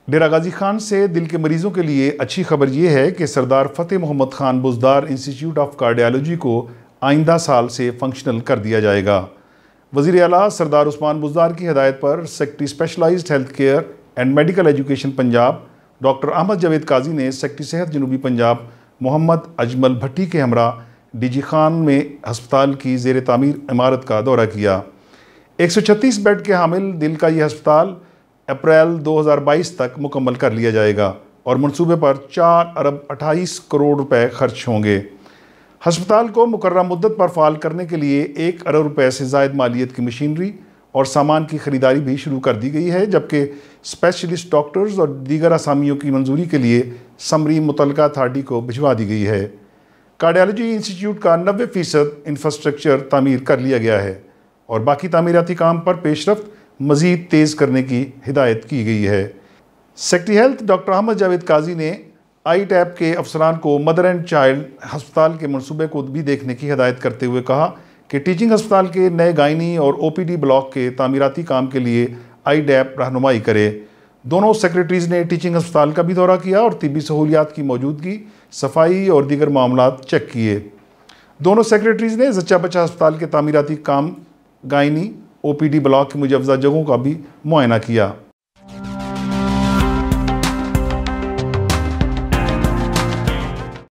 डेरा गाजी खान से दिल के मरीजों के लिए अच्छी खबर यह है कि Sardar Fateh Mohammad Khan Buzdar institute of cardiology को आइंदा साल से फंक्शनल कर दिया जाएगा। वज़ीर आला सरदार उस्मान बुज़दार की हिदायत पर secretary specialised health care and medical education Punjab doctor Ahmad Javed Qazi ने सेक्रेटरी सेहत जनूबी पंजाब मोहम्मद अजमल भट्टी के हमरा डीजी खान में हस्पताल की ज़ेर तामीर इमारत का दौरा किया। 136 बेड के हामिल दिल का ये हस्पताल अप्रैल 2022 तक मुकम्मल कर लिया जाएगा और मनसूबे पर 4 अरब 28 करोड़ रुपए खर्च होंगे। हस्पताल को मुकर्रर मुद्दत पर फ़ाल करने के लिए 1 अरब रुपए से ज़ायद मालियत की मशीनरी और सामान की ख़रीदारी भी शुरू कर दी गई है, जबकि स्पेशलिस्ट डॉक्टर्स और दीगर असामियों की मंजूरी के लिए समरी मुतलका अथॉरिटी को भिजवा दी गई है। कार्डियोलॉजी इंस्टीट्यूट का 90% इंफ्रास्ट्रक्चर तामीर कर लिया गया है और बाकी तामीराती काम पर पेशरफ्त मज़ीद तेज़ करने की हिदायत की गई है। Secretary health doctor Ahmad Javed Qazi ने आई टैप के अफसरान को मदर एंड चाइल्ड हस्पताल के मनसूबे को भी देखने की हिदायत करते हुए कहा कि टीचिंग हस्पताल के नए गायनी और ओपीडी ब्लॉक के तामीराती काम के लिए आई टैप रहनुमाई करे। दोनों सेक्रेटरीज़ ने टीचिंग हस्पताल का भी दौरा किया और तिब्बी सहूलियात की मौजूदगी, सफाई और दीगर मामलात चेक किए। दोनों सेक्रेटरीज़ ने जच्चा बच्चा हस्पताल के तामीराती काम, गायनी, ओपीडी ब्लॉक की मुजवजा जगहों का भी मुआयना किया।